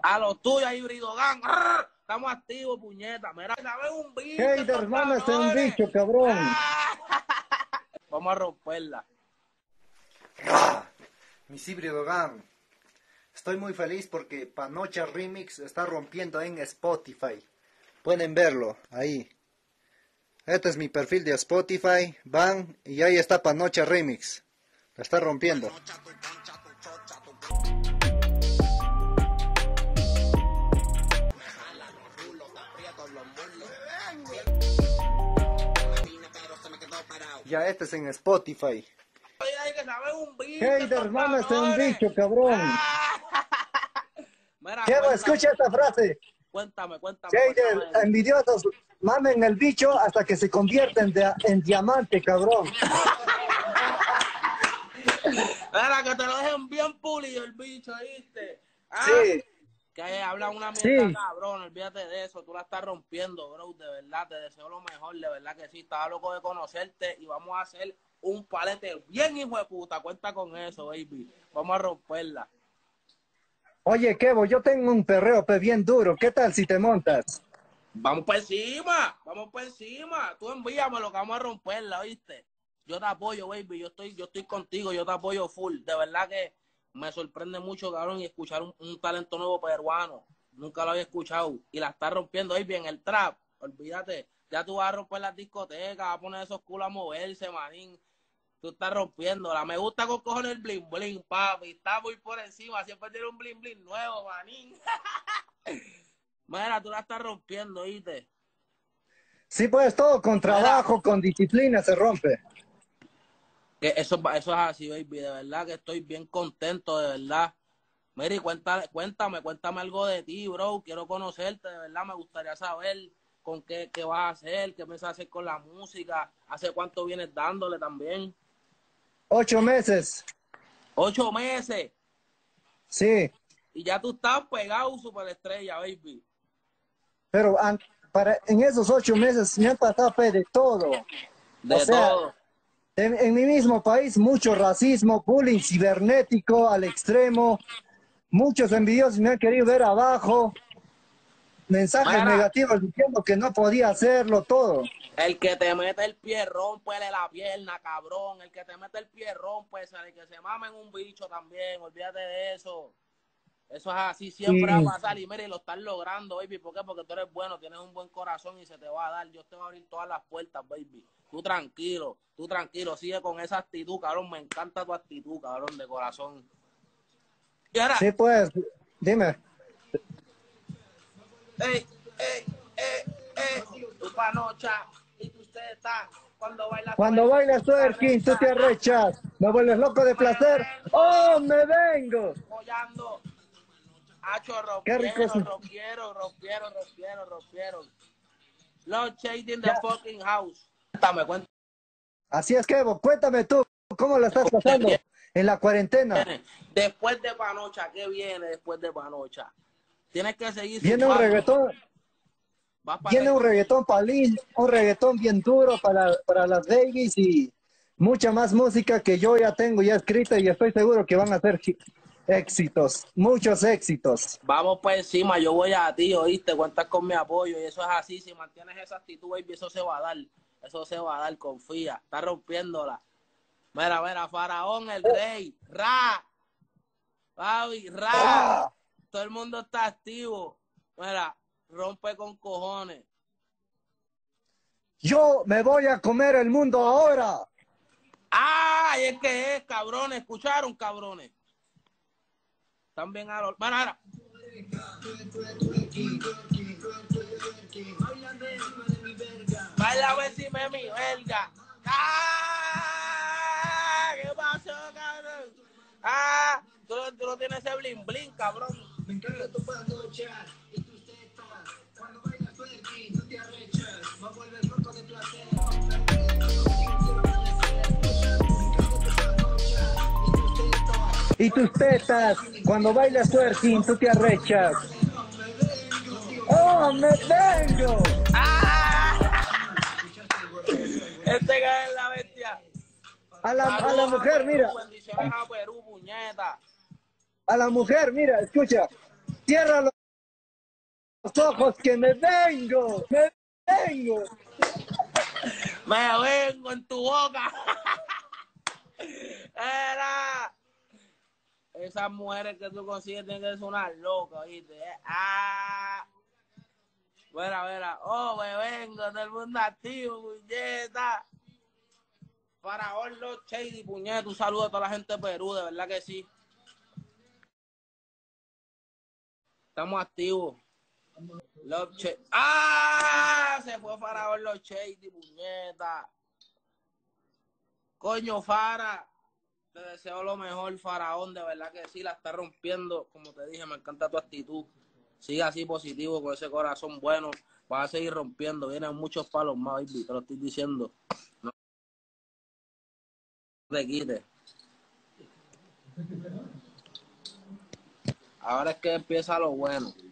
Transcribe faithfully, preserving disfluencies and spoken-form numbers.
A los tuyos, híbrido gang. ¡Arr! Estamos activos, puñeta. Mira, ¿sabes un bicho? Hey, de hermana, es un bicho, cabrón. Vamos a romperla. ¡Ah! Mis híbrido gang. Estoy muy feliz porque Panocha Remix está rompiendo en Spotify. Pueden verlo ahí. Este es mi perfil de Spotify. Van y ahí está Panocha Remix. La está rompiendo. Ya este es en Spotify. Hey, de hermana, es un bicho, cabrón. Mira, ¿Qué? Escucha esta frase. Cuéntame, cuéntame. Hey, cuéntame. de envidiosos, mamen el bicho hasta que se convierta en, de, en diamante, cabrón. Mira, que te lo dejen bien pulido el bicho, ¿viste? Ah, Sí. que habla una mierda, Sí. cabrón, olvídate de eso, tú la estás rompiendo, bro, de verdad, te deseo lo mejor, de verdad que sí, estaba loco de conocerte y vamos a hacer un palete bien hijo de puta, cuenta con eso, baby, vamos a romperla. Oye, Kevo, yo tengo un perreo pe bien duro. ¿Qué tal si te montas? Vamos por encima, vamos por encima, tú envíamelo que vamos a romperla, ¿viste? Yo te apoyo, baby, yo estoy, yo estoy contigo, yo te apoyo full, de verdad que me sorprende mucho, cabrón, y escuchar un, un talento nuevo peruano. Nunca lo había escuchado. Y la está rompiendo ahí bien el trap. Olvídate. Ya tú vas a romper las discotecas, vas a poner esos culos a moverse, manín. Tú estás rompiéndola. Me gusta con cojones el bling bling, papi. Está muy por encima. Siempre tiene un bling bling nuevo, manín. Mira, tú la estás rompiendo, ¿viste? Sí, pues todo con trabajo, Mira, con disciplina se rompe. que eso, eso es así, baby. De verdad que estoy bien contento, de verdad. Mira, y cuéntame, cuéntame, cuéntame algo de ti, bro. Quiero conocerte, de verdad. Me gustaría saber con qué, qué vas a hacer, qué piensas hacer con la música. ¿Hace cuánto vienes dándole también? Ocho meses. Ocho meses. Sí. Y ya tú estás pegado, superestrella, baby. Pero an, para, en esos ocho meses me han pasado pe de todo. De O sea, todo. en, en mi mismo país, mucho racismo, bullying cibernético al extremo. Muchos envidiosos me han querido ver abajo. Mensajes Mira, negativos diciendo que no podía hacerlo todo. el que te mete el pie, rómpele la pierna, cabrón. El que te mete el pie, rómpese. El que se mame en un bicho también. Olvídate de eso. Eso es así, siempre va a Y pasar. Y mire, lo estás logrando, baby. ¿Por qué? Porque tú eres bueno, tienes un buen corazón y se te va a dar. Dios te va a abrir todas las puertas, baby. Tú tranquilo, tú tranquilo. Sigue con esa actitud, cabrón. Me encanta tu actitud, cabrón, de corazón. Y ahora, sí, pues, dime. ey, ey, ey, ey, tu panocha y tu teta. Cuando bailas Cuando bailas twerking, tú te arrechas. Me vuelves loco de placer. ¡Oh, me vengo! apoyando. Hacho, ¡Qué rico! rompieron, rompieron, rompieron, rompieron, rompieron. Los shading the Ya. fucking house. Cuéntame, cuéntame. Así es, Kevo, cuéntame tú, ¿cómo la estás pasando en la cuarentena? Después de Panocha, ¿qué viene después de Panocha? Tienes que seguir Viene un sumando. reggaetón, Vas para viene un reggaetón palín, un reggaetón bien duro para, para las babies y mucha más música que yo ya tengo ya escrita y estoy seguro que van a ser éxitos, muchos éxitos. Vamos por encima, yo voy a ti, oíste, cuentas con mi apoyo y eso es así, si mantienes esa actitud, baby, eso se va a dar, eso se va a dar, confía, está rompiéndola. Mira, mira, Faraón, el rey, Ra, Fabi, Ra, ¡Ah! todo el mundo está activo, mira, rompe con cojones. Yo me voy a comer el mundo ahora. ¡Ay, es que es, cabrones! ¿Escucharon, cabrones? También a los... Bueno, ahora. Baila a ver si me mi verga. ¡Ah! ¿Qué pasó, cabrón? ¡Ah! Tú, tú no tienes ese bling bling, cabrón. Me encanta tu panocha y tus tetas. Cuando bailas twerking, tú te arrechas. Me vuelves loco de placer. Y tus tetas, cuando bailas twerking, tú te arrechas. ¡Oh, me vengo! ¡Ah! Este que es la bestia. A la, a la mujer, mira. Bendiciones a Perú, puñeta. A la mujer, mira, escucha. Cierra los ojos que me vengo, me vengo. Me vengo en tu boca. Era. Esas mujeres que tú consigues tienen que ser unas locas, ¿viste? Ah. Vera, vera. Oh, me vengo, todo el mundo activo, puñeta. Para Orlo Shady, puñeta. Un saludo a toda la gente de Perú, de verdad que sí. Estamos activos. Love Shady. ¡Ah! Se fue para Orlo Shady, puñeta. Coño, Fara. Te deseo lo mejor, Faraón, de verdad que sí, la está rompiendo. Como te dije, me encanta tu actitud. Sigue así positivo, con ese corazón bueno. Vas a seguir rompiendo. Vienen muchos palos más, baby, te lo estoy diciendo. No te quites. Ahora es que empieza lo bueno.